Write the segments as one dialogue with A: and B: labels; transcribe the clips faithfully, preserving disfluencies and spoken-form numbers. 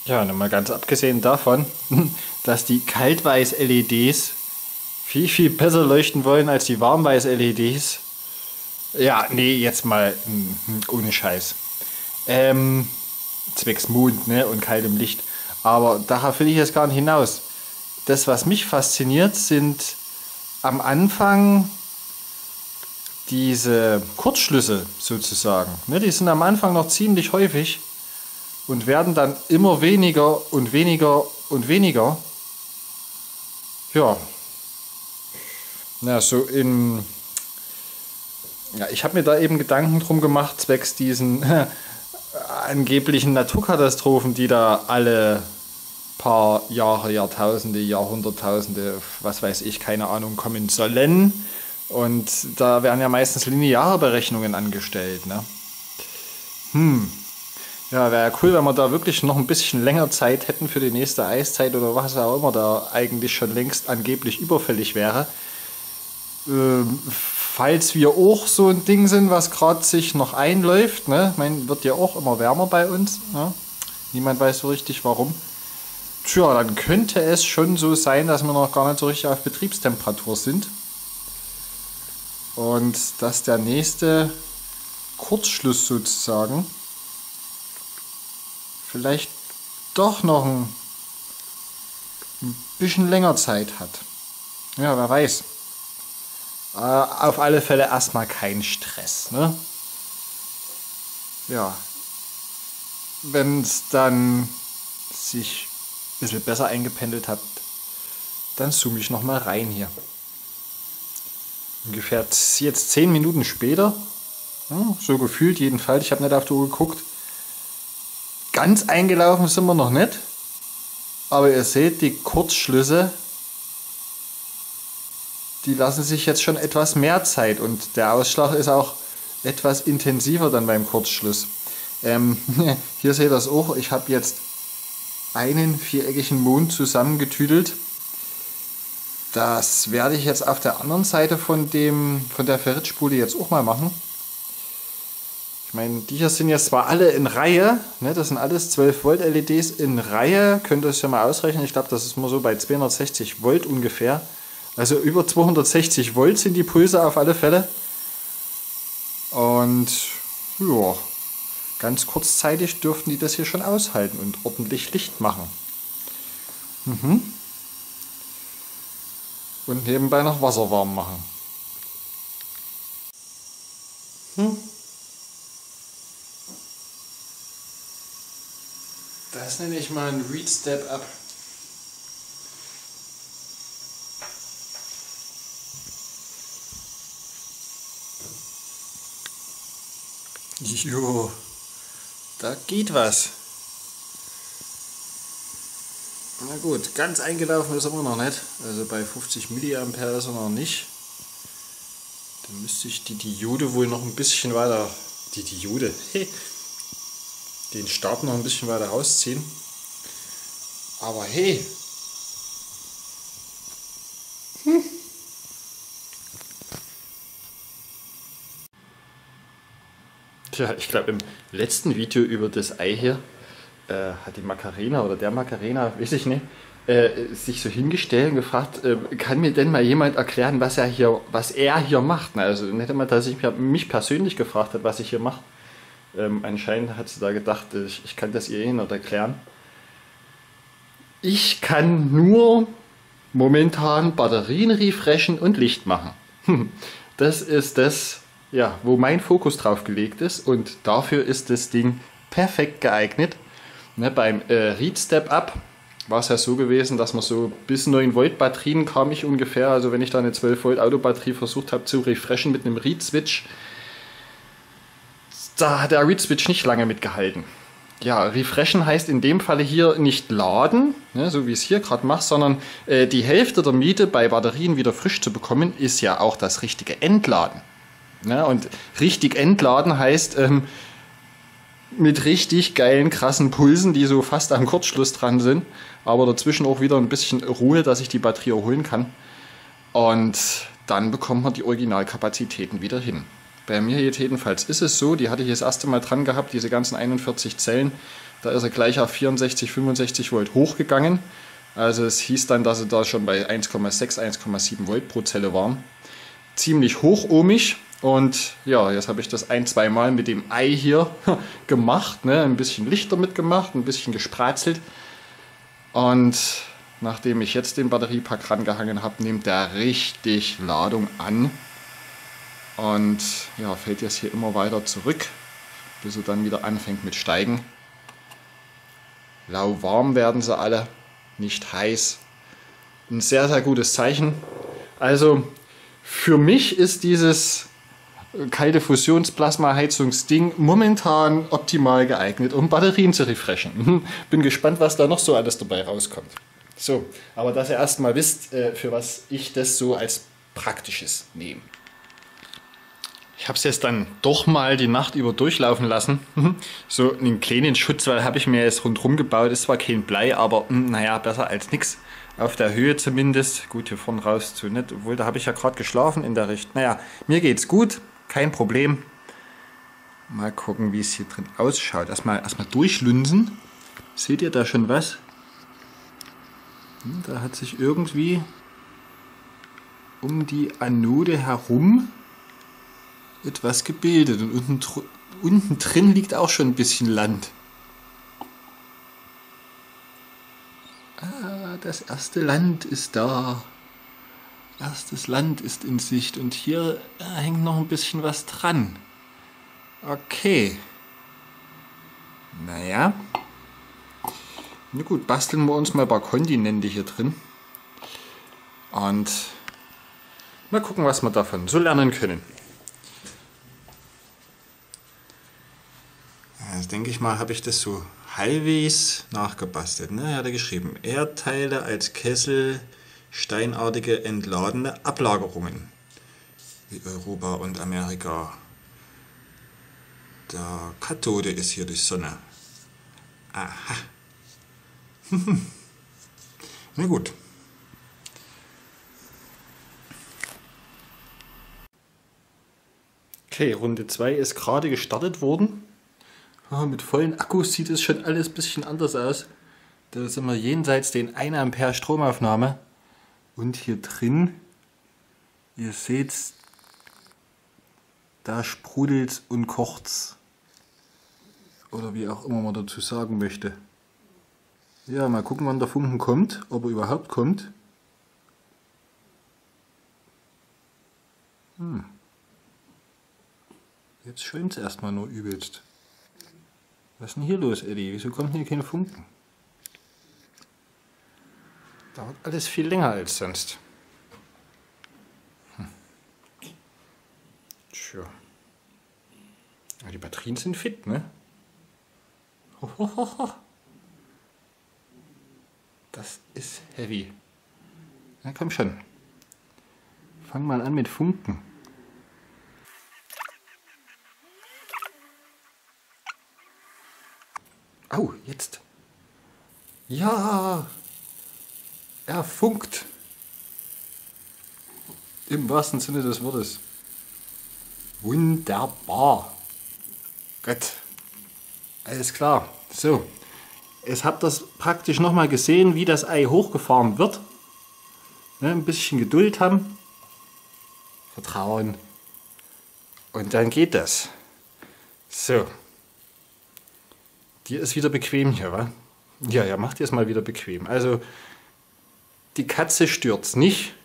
A: Ja, und mal ganz abgesehen davon, dass die Kaltweiß-L E Ds viel, viel besser leuchten wollen als die Warmweiß-L E Ds. Ja, nee, jetzt mal hm, ohne Scheiß. Ähm, zwecks Mond, ne, und kaltem Licht. Aber darauf will ich jetzt gar nicht hinaus. Das, was mich fasziniert, sind am Anfang diese Kurzschlüsse sozusagen. Ne, die sind am Anfang noch ziemlich häufig und werden dann immer weniger und weniger und weniger. Ja. Na, so in... Ja, ich habe mir da eben Gedanken drum gemacht, zwecks diesen äh, angeblichen Naturkatastrophen, die da alle paar Jahre, Jahrtausende, Jahrhunderttausende, was weiß ich, keine Ahnung, kommen sollen. Und da werden ja meistens lineare Berechnungen angestellt. Ne? Hm. Ja, wäre ja cool, wenn wir da wirklich noch ein bisschen länger Zeit hätten für die nächste Eiszeit oder was auch immer da eigentlich schon längst angeblich überfällig wäre. Ähm, falls wir auch so ein Ding sind, was gerade sich noch einläuft, ne? Ich meine, wird ja auch immer wärmer bei uns. Ne? Niemand weiß so richtig warum. Tja, dann könnte es schon so sein, dass wir noch gar nicht so richtig auf Betriebstemperatur sind. Und dass der nächste Kurzschluss sozusagen vielleicht doch noch ein, ein bisschen länger Zeit hat. Ja, wer weiß. Äh, auf alle Fälle erstmal kein Stress. Ne? Ja. Wenn es dann sich ein bisschen besser eingependelt hat, dann zoome ich nochmal rein hier. Ungefähr jetzt zehn Minuten später, ja, so gefühlt jedenfalls, ich habe nicht auf die Uhr geguckt, ganz eingelaufen sind wir noch nicht, aber ihr seht, die Kurzschlüsse, die lassen sich jetzt schon etwas mehr Zeit und der Ausschlag ist auch etwas intensiver dann beim Kurzschluss. Ähm, hier seht ihr das auch, ich habe jetzt einen viereckigen Mond zusammengetüdelt. Das werde ich jetzt auf der anderen Seite von, dem, von der Ferritspule jetzt auch mal machen. Ich meine, die hier sind jetzt zwar alle in Reihe, ne, das sind alles zwölf Volt L E Ds in Reihe, könnt ihr es ja mal ausrechnen, ich glaube, das ist mal so bei zweihundertsechzig Volt ungefähr. Also über zweihundertsechzig Volt sind die Pulse auf alle Fälle. Und ja, ganz kurzzeitig dürften die das hier schon aushalten und ordentlich Licht machen. Mhm. Und nebenbei noch Wasser warm machen. Hm. Das nenne ich mal ein Read Step Up. Jo, da geht was. Na gut, ganz eingelaufen ist er immer noch nicht. Also bei fünfzig Milliampere ist er noch nicht. Dann müsste ich die Diode wohl noch ein bisschen weiter, die Diode, hey, den Stab noch ein bisschen weiter rausziehen. Aber hey. Hm. Tja, ich glaube im letzten Video über das Ei hier äh, hat die Macarena oder der Macarena, weiß ich nicht, äh, sich so hingestellt und gefragt, äh, kann mir denn mal jemand erklären, was er hier, was er hier macht? Also nicht einmal, dass ich mich persönlich gefragt hat, was ich hier mache. Ähm, anscheinend hat sie da gedacht, ich, ich kann das ihr eh nicht erklären. Ich kann nur momentan Batterien refreshen und Licht machen. Das ist das, ja, wo mein Fokus drauf gelegt ist und dafür ist das Ding perfekt geeignet. Ne, beim äh, Read Step Up war es ja so gewesen, dass man so bis neun Volt Batterien kam ich ungefähr, also wenn ich da eine zwölf Volt Autobatterie versucht habe zu refreshen mit einem Read Switch, da hat der Read Switch nicht lange mitgehalten. Ja, refreshen heißt in dem Falle hier nicht laden, ne, so wie ich es hier gerade mache, sondern äh, die Hälfte der Miete bei Batterien wieder frisch zu bekommen, ist ja auch das richtige Entladen. Ne, und richtig entladen heißt ähm, mit richtig geilen, krassen Pulsen, die so fast am Kurzschluss dran sind, aber dazwischen auch wieder ein bisschen Ruhe, dass ich die Batterie erholen kann. Und dann bekommt man die Originalkapazitäten wieder hin. Bei mir jedenfalls ist es so, die hatte ich das erste Mal dran gehabt, diese ganzen einundvierzig Zellen. Da ist er gleich auf vierundsechzig, fünfundsechzig Volt hochgegangen. Also es hieß dann, dass sie da schon bei eins Komma sechs, eins Komma sieben Volt pro Zelle waren. Ziemlich hochohmig. Und ja, jetzt habe ich das ein, zwei Mal mit dem Ei hier gemacht. Ne? Ein bisschen Licht damit gemacht, ein bisschen gespratzelt. Und nachdem ich jetzt den Batteriepack rangehangen habe, nimmt der richtig Ladung an. Und ja, fällt jetzt hier immer weiter zurück, bis er dann wieder anfängt mit Steigen. Lauwarm werden sie alle, nicht heiß. Ein sehr, sehr gutes Zeichen. Also für mich ist dieses kalte Fusionsplasma-Heizungsding momentan optimal geeignet, um Batterien zu refreshen. Bin gespannt, was da noch so alles dabei rauskommt. So, aber dass ihr erstmal wisst, für was ich das so als Praktisches nehme. Ich habe es jetzt dann doch mal die Nacht über durchlaufen lassen. So einen kleinen Schutzwall habe ich mir jetzt rundherum gebaut. Ist zwar kein Blei, aber naja, besser als nichts. Auf der Höhe zumindest. Gut, hier vorne raus zu nicht. Obwohl, da habe ich ja gerade geschlafen in der Richtung. Naja, mir geht's gut. Kein Problem. Mal gucken, wie es hier drin ausschaut. Erstmal, erstmal durchlunsen. Seht ihr da schon was? Da hat sich irgendwie um die Anode herum etwas gebildet. Und unten, unten drin liegt auch schon ein bisschen Land. Ah, das erste Land ist da. Erstes Land ist in Sicht. Und hier hängt noch ein bisschen was dran. Okay. Naja. Na gut, basteln wir uns mal ein paar Kontinente hier drin. Und mal gucken, was wir davon so lernen können. Also denke ich mal, habe ich das so halbwegs nachgebastelt. Ne? Er hat geschrieben, Erdteile als Kessel, steinartige entladene Ablagerungen. Wie Europa und Amerika. Der Kathode ist hier die Sonne. Aha. Na gut. Okay, Runde zwei ist gerade gestartet worden. Oh, mit vollen Akkus sieht es schon alles ein bisschen anders aus. Da sind wir jenseits den ein Ampere Stromaufnahme. Und hier drin, ihr seht, da sprudelt und kocht's. Oder wie auch immer man dazu sagen möchte. Ja, mal gucken, wann der Funken kommt, ob er überhaupt kommt. Hm. Jetzt schäumt es erstmal nur übelst. Was ist denn hier los, Eddie? Wieso kommt hier kein Funken? Dauert alles viel länger als sonst. Hm. Tja. Ja, die Batterien sind fit, ne? Hohoho. Das ist heavy. Na komm schon. Fang mal an mit Funken. Au, jetzt. Ja, er funkt. Im wahrsten Sinne des Wortes. Wunderbar. Gut. Alles klar. So. Jetzt habt ihr das praktisch nochmal gesehen, wie das Ei hochgefahren wird. Ne, ein bisschen Geduld haben. Vertrauen. Und dann geht das. So. Dir ist wieder bequem hier, wa? Ja, ja, macht dir es mal wieder bequem. Also, die Katze stört's nicht.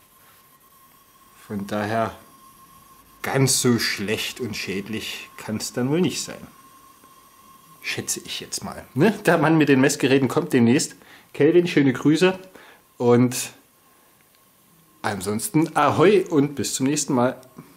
A: Von daher, ganz so schlecht und schädlich kann es dann wohl nicht sein. Schätze ich jetzt mal. Ne? Der Mann mit den Messgeräten kommt demnächst. Kelvin, schöne Grüße. Und ansonsten Ahoi und bis zum nächsten Mal.